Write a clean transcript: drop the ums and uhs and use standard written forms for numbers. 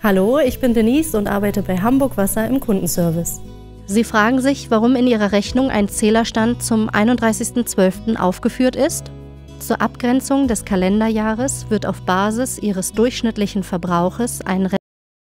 Hallo, ich bin Denise und arbeite bei Hamburg Wasser im Kundenservice. Sie fragen sich, warum in Ihrer Rechnung ein Zählerstand zum 31.12. aufgeführt ist? Zur Abgrenzung des Kalenderjahres wird auf Basis Ihres durchschnittlichen Verbrauches ein